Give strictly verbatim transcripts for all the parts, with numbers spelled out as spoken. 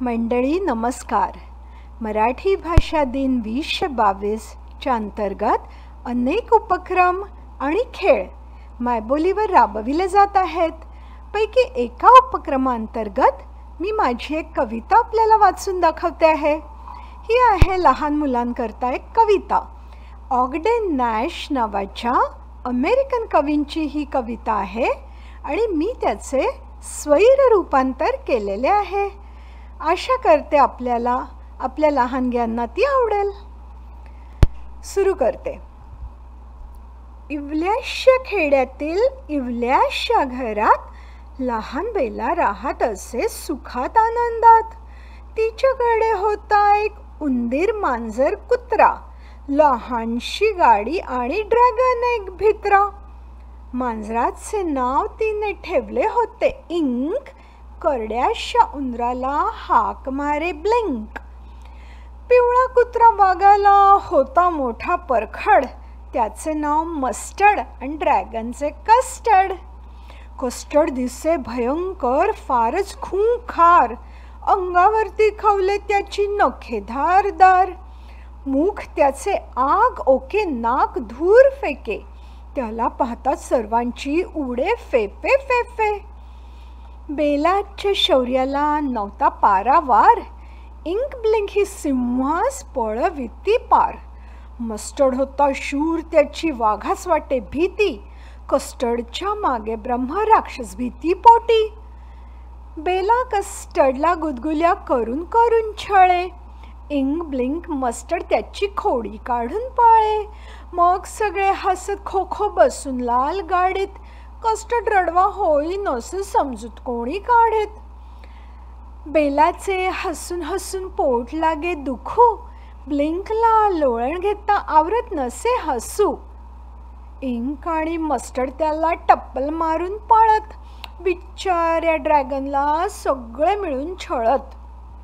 मंडळी नमस्कार. मराठी भाषा दिन वीसशे बावीसच्या अंतर्गत अनेक उपक्रम आणि खेळ मायबोलीवर राबविले जात आहेत. पैकी एका उपक्रमांतर्गत मी माझी एक कविता आपल्याला वाचून दाखवते आहे. ही आहे लहान मुलांकरता एक कविता. ऑगडेन नॅश नावाच्या अमेरिकन कवींची ही कविता आहे आणि मी त्याचे स्वैर रूपांतर केलेले आहे. आशा करते आपल्याला आपल्या लहानग्यांना ती आवडेल. सुरू करते. इवल्याशा खेड्यातील इवल्याशा घरात लहान बेला राहत असे सुखात आनंदात. तिच्याकडे होता एक उंदीर, मांजर, कुत्रा, लहानशी गाडी आणि ड्रॅगन एक भित्रा. मांजराचे नाव तिने ठेवले होते इंक, करड्याशा उंदराला हाक मारे ब्लिंक. पिवळा कुत्रा वाघाला होता मोठा परखड, त्याचे नाव मस्टर्ड आणि ड्रॅगनचे कस्टर्ड. कस्टर्ड दिसे भयंकर, फारच खूंखार, अंगावरती खवले त्याची नखे धारदार. मुख त्याचे आग ओके, नाक धूर फेके, त्याला पाहताच सर्वांची उडे फेफे फेफे. बेलाच्या शौर्याला नव्हता पारावार, इंक ब्लिंक ही सिंहास पळविती पार. मस्टर्ड होता शूर, त्याची वाघास वाटे भीती, कस्टर्डच्या मागे ब्रह्म राक्षस भीती पोटी. बेला कस्टर्डला गुदगुल्या करून करून छळे, इंक ब्लिंक मस्टर्ड त्याची खोडी काढून पळे. मग सगळे हसत खो खो बसून लाल गाडीत, कस्टर्ड रडवा होई नसे समजूत कोणी काढेत. बेलाचे हसून हसून पोट लागे दुखू, ब्लिंकला लोळण घेता आवरत नसे हसू. इंक आणि मस्टर्ड त्याला टप्पल मारून पळत, बिचाऱ्या ड्रॅगनला सगळे मिळून छळत.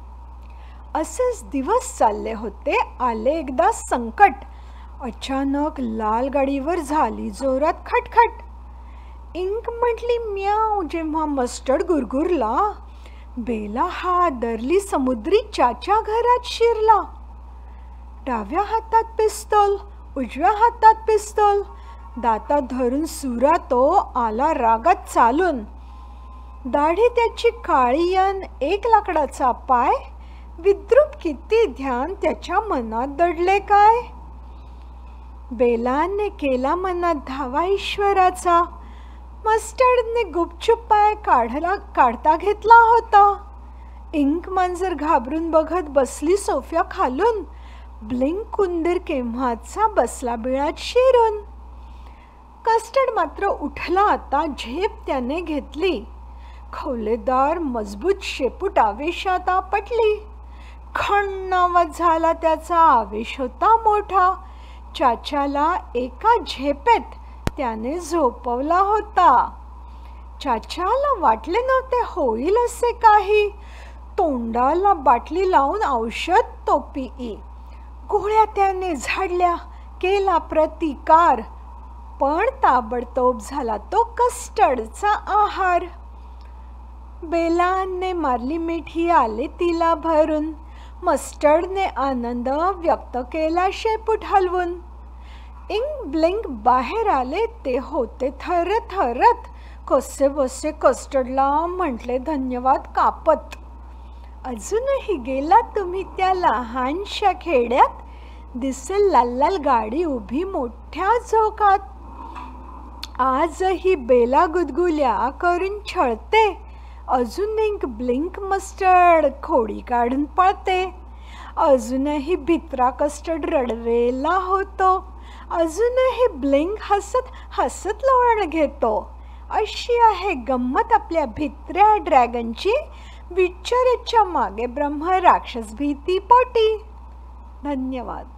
असेच दिवस चालले होते. आले एकदा संकट, अचानक लाल गाडीवर झाली जोरात खटखट. इंक म्हटली म्याव जेव्हा मस्टर्ड गुरगुरला, बेला हादरली समुद्री चाच्या घरात शिरला. डाव्या हातात पिस्तूल, उजव्या हातात पिस्तूल, दातात धरून सुरा तो आला रागात चालून. दाढी त्याची काळीयन, एक लाकडाचा पाय, विद्रूप किती ध्यान त्याच्या मनात दडले काय. बेलाने केला मनात धावा ईश्वराचा, मस्टर्डने गुपचूप पाय काढला काढता घेतला होता. इंक मांजर घाबरून बघत बसली सोफ्या खालून, ब्लिंक उंदीर केव्हाचा बसला बिळात शिरून. कस्टर्ड मात्र उठला आता, झेप त्याने घेतली, खवलेदार मजबूत शेपूट आवेशात आपटली. खण आवाज झाला त्याचा, आवेश होता मोठा, चाच्याला एका झेपेत त्याने झोपवला होता. चाच्याला वाटले नव्हते होईल असे काही, तोंडाला बाटली लावून औषध तो पिई. गोळ्या त्याने झाडल्या, केला प्रतिकार, पण ताबडतोब झाला तो कस्टर्डचा आहार. बेलाने मारली मिठी आले तिला भरून, मस्टर्डने आनंद व्यक्त केला शेपूट हलवून. इंक ब्लिंक बाहेर आले, ते होते थरत थरत, कसे बसे कस्टर्डला म्हटले धन्यवाद कापत. अजूनही गेला तुम्ही त्या लहानशा खेड्यात, दिसेल लाल लाल गाडी उभी मोठ्या झोकात. आजही बेला गुदगुल्या करून छळते, अजून इंक ब्लिंक मस्टर्ड खोडी काढून पळते. अजूनही भित्रा कस्टर्ड रडवेला होतो, अजूनही ब्लिंक हसत हसत लोळण घेतो. अशी आहे गंमत आपल्या भित्र्या ड्रॅगनची, बिचाऱ्याच्या मागे ब्रह्म राक्षस भीती पोटी. धन्यवाद.